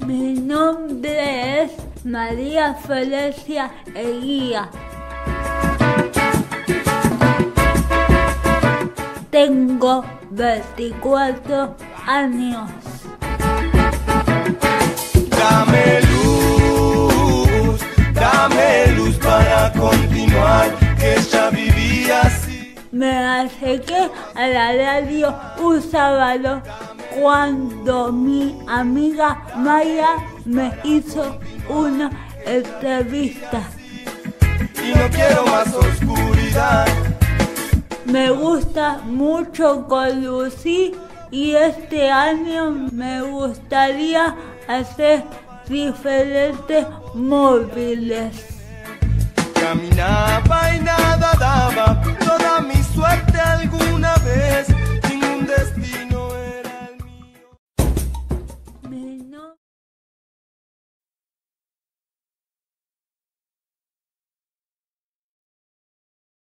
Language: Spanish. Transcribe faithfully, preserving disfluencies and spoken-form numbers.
Mi nombre es María Felicia Eguía. Tengo veinticuatro años. Dame luz, dame luz para continuar, que ya viví así. Me acerqué a la radio un sábado cuando mi amiga Maya me hizo una entrevista. Y no quiero más oscuridad. Me gusta mucho conducir y este año me gustaría hacer diferentes móviles. Caminaba y nada daba, toda mi suerte alguna vez, ningún destino era el mío. Mi no-